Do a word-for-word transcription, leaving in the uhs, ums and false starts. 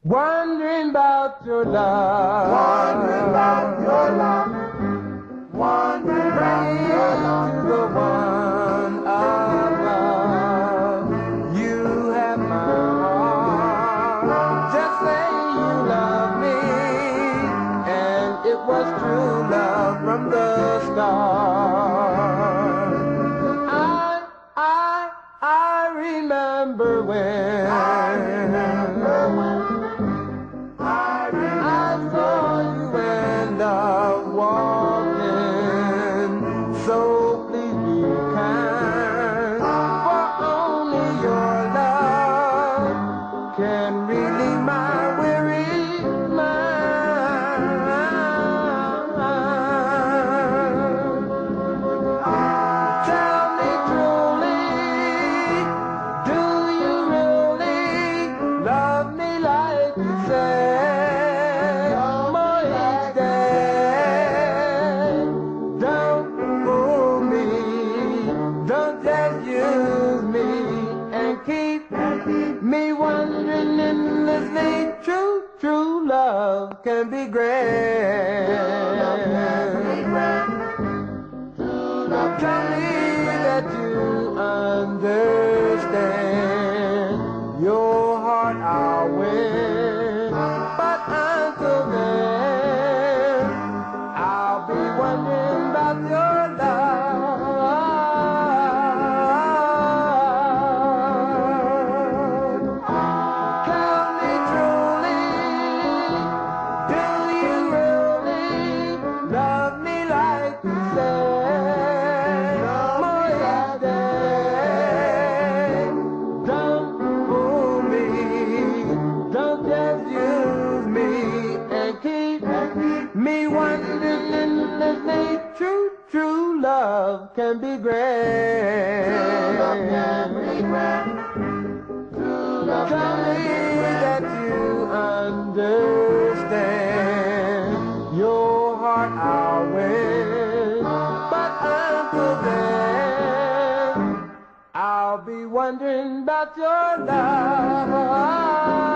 Wondering about your love. Wondering about your love. Wondering about your love. To the one above. You have my heart. Just say you love me. And it was true love from the start. I, I, I remember when. I remember when. I remember I saw you and I walking, so please be kind, for only your love can relieve my weary mind. Tell me truly, do you really love me like you say? Me wondering endlessly, true, true love can be great. Tell me that you understand. Your heart I'll win, but until then, I'll be wondering about your love. Me wondering endlessly, true, true love can be great. True love can be great. True love Tell me that you understand. Your heart I'll win, but until then, I'll be wondering about your love.